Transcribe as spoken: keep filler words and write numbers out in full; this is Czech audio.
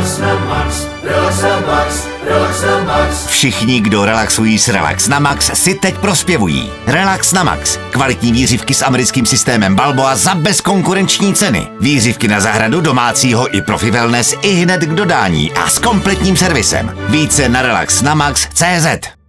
Relax na max, relax na max, relax na max. Všichni, kdo relaxují s Relax na Max, si teď prospěvují. Relax na Max. Kvalitní výřivky s americkým systémem Balboa za bezkonkurenční ceny. Výřivky na zahradu domácího i profi wellness i hned k dodání a s kompletním servisem. Více na relax na max tečka cé zet.